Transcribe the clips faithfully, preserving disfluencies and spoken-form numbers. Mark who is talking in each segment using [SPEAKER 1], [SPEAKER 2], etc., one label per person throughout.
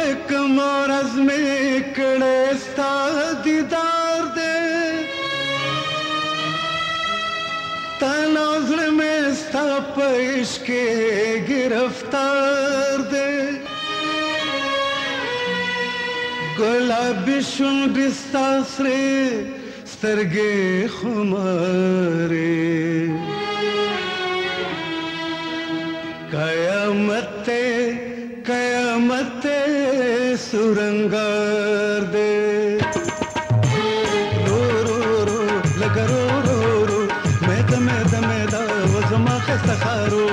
[SPEAKER 1] پکم ورځ مې کړې ستا دیدار دې تن او زړه مې ستا په عشق کې ګرفتار دې ګلابي شونډې ستا سرې سترګې خمارې قیامت قیامت سرنگار دے رو رو رو لگا رو رو رو میدا میدا میدا وزما خستخارو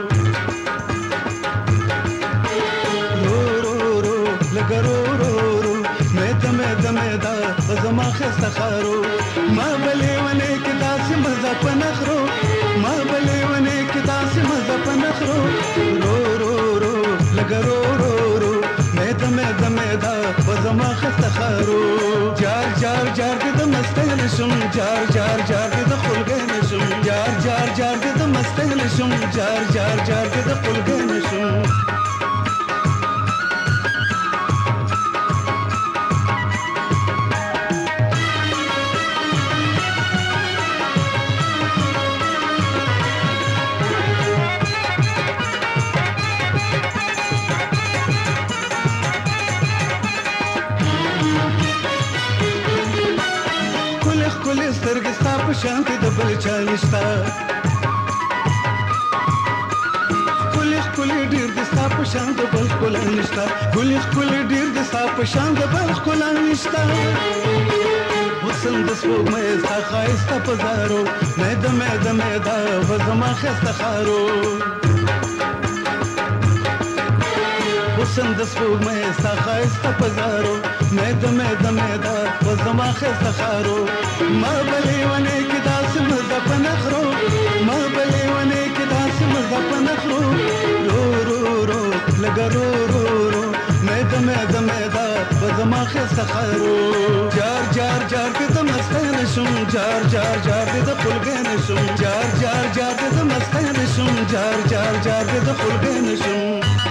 [SPEAKER 1] رو رو رو لگا رو رو رو میدا میدا میدا وزما خستخارو ما بلی ونه کی داسی مزا پنخرو ما بلی ونه کی داسی مزا پنخرو رو رو رو لگا رو رو رو میدا میدا میدا وزما خستخارو جار جار جار د مستل شم جار جار جار د خلګن شم جار جار جار د مستل شم جار جار جار د خلګن شم ښکلې سترګې ستا په شان د بل چا نشته ښکلې ښکلې ډېر د ستا په شان د بل ښکلا نشته ښکلې ښکلې ډېر د ستا په شان د بل ښکلا نشته حسن د سپوږمۍ ستا ښایسته په زارو میده میده میده به زما ښایسته ښارو حسن د سپوږمۍ ستا ښایسته په زارو میده میده میده به زما ښایسته ښارو ما بلې ونې کې داسې مزه په نخرو ما بلې ونې کې داسې مزه په نخرو رو رو رو لږه رو رو رو میده میده میده به زما ښایسته ښارو جار جار جار دې د مستی نه شم جار جار جار دې د خلګۍ نه شم جار جار جار دې د مستی نه شم جار جار جار دې د خلګۍ نه شم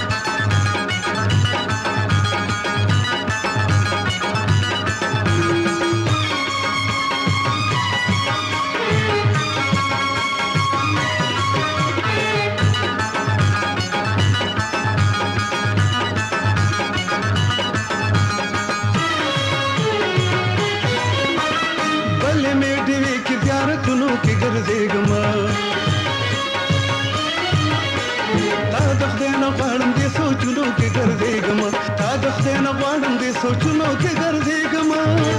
[SPEAKER 1] زیارتونو کې ګرځېږم تا د خدای نه غواړم دې سوچونو کې ګرځېږم تا د خدای نه غواړم دې سوچونو کې ګرځېږم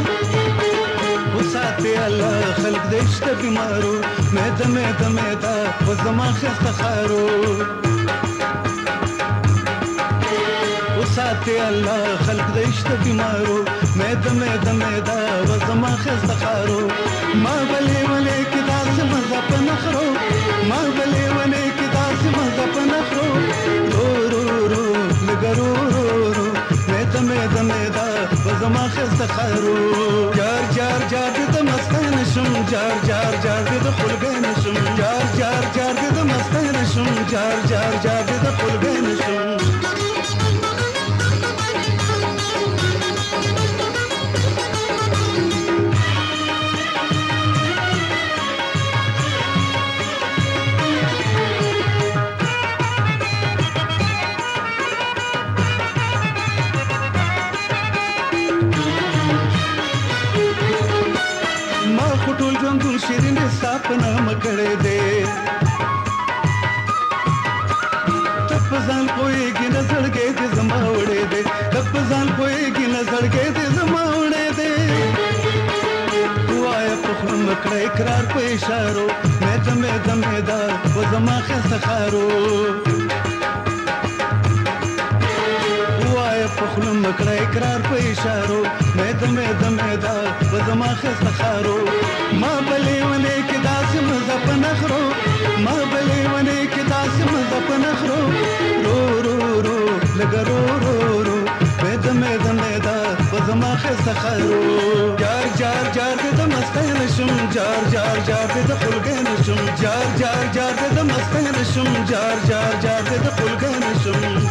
[SPEAKER 1] وساتې الله خلق دې شته بیمارو میده میده میده په زما ښایسته ښارو وساتې الله خلق دې شته بیمارو میده میده میده په زما ښایسته ښارو ما بلې ونې کې داسې مزه په نخرو ما بلې ونې کې داسې مزه په نخرو رو رو رو لږه رو رو رو میده میده میده په زما ښایسته ښارو جار جار جار دې د مستی نه شم جار جار جار دې د خلګۍ نه شم جار جار جار دې د مستی نه شم جار جار جار دې د خلګۍ نه شم ټول ژوندون شیرین ستا په نامه کړی دی ته په ځان پوهېږې نه زړګی دې زما وړی دی ته په ځان پوهېږې نه زړګی دې زما وړی دی وایه په خوله مه کړه اقرار په اشارو میده میده میده په زما ښایسته ښارو وایه په خوله مه کړه اقرار په اشارو میده میده میده په زما ښایسته ښارو ما بلې ونې کې داسې مزه په نخرو ما بلې ونې کې داسې مزه په نخرو رو رو رو لږه رو رو رو میده میده میده په زما ښایسته ښارو جار جار جار دې د مستی نه شم جار جار جار دې د خلګۍ نه شم جار جار جار دې د مستی نه شم جار جار جار دې د خلګۍ نه شم